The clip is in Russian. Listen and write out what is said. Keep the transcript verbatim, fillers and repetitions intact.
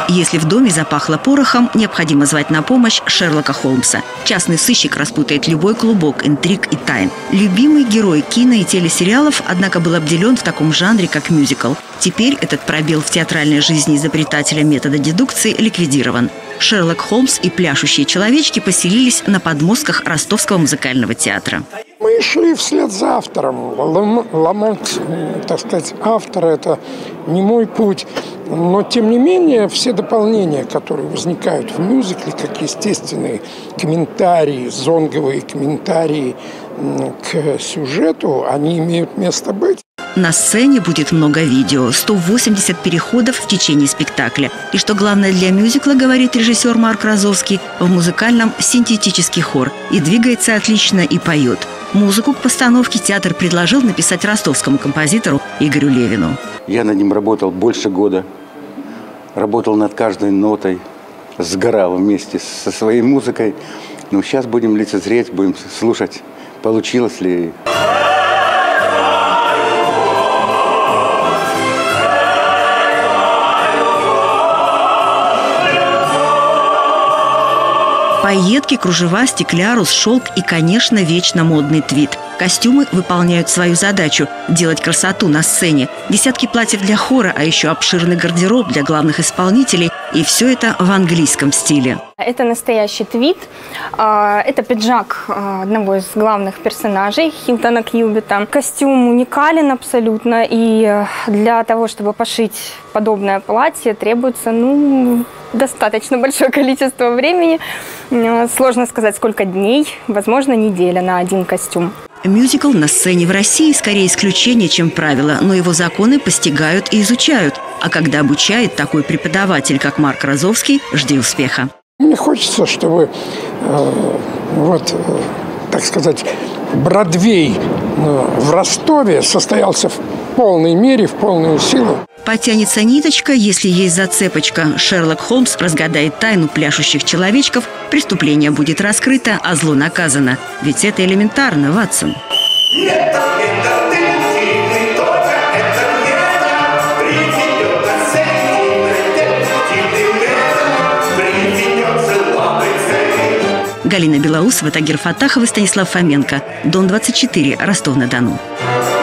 Если в доме запахло порохом, необходимо звать на помощь Шерлока Холмса. Частный сыщик распутает любой клубок интриг и тайн. Любимый герой кино и телесериалов, однако, был обделен в таком жанре, как мюзикл. Теперь этот пробел в театральной жизни изобретателя метода дедукции ликвидирован. Шерлок Холмс и пляшущие человечки поселились на подмостках Ростовского музыкального театра. Мы шли вслед за автором. Ломать, так сказать, автора – это не мой путь. Но, тем не менее, все дополнения, которые возникают в мюзикле, как естественные комментарии, зонговые комментарии к сюжету, они имеют место быть. На сцене будет много видео, сто восемьдесят переходов в течение спектакля. И что главное для мюзикла, говорит режиссер Марк Розовский, в музыкальном синтетический хор. И двигается отлично, и поет. Музыку к постановке театр предложил написать ростовскому композитору Игорю Левину. Я над ним работал больше года. Работал над каждой нотой, сгорал вместе со своей музыкой. Но сейчас будем лицезреть, будем слушать, получилось ли. Пайетки, кружева, стеклярус, шелк и, конечно, вечно модный твид. Костюмы выполняют свою задачу – делать красоту на сцене. Десятки платьев для хора, а еще обширный гардероб для главных исполнителей. И все это в английском стиле. Это настоящий твид. Это пиджак одного из главных персонажей Хилтона Кьюбита. Костюм уникален абсолютно. И для того, чтобы пошить подобное платье, требуется ну, достаточно большое количество времени. Сложно сказать, сколько дней. Возможно, неделя на один костюм. Мюзикл на сцене в России скорее исключение, чем правило, но его законы постигают и изучают. А когда обучает такой преподаватель, как Марк Розовский, жди успеха. Мне хочется, чтобы э, вот, э, так сказать, Бродвей э, в Ростове состоялся в полной мере, в полную силу. Потянется ниточка, если есть зацепочка. Шерлок Холмс разгадает тайну пляшущих человечков, преступление будет раскрыто, а зло наказано. Ведь это элементарно, Ватсон. Галина Белоусова, Тагир Фаттахов и Станислав Фоменко. Дон двадцать четыре, Ростов-на-Дону.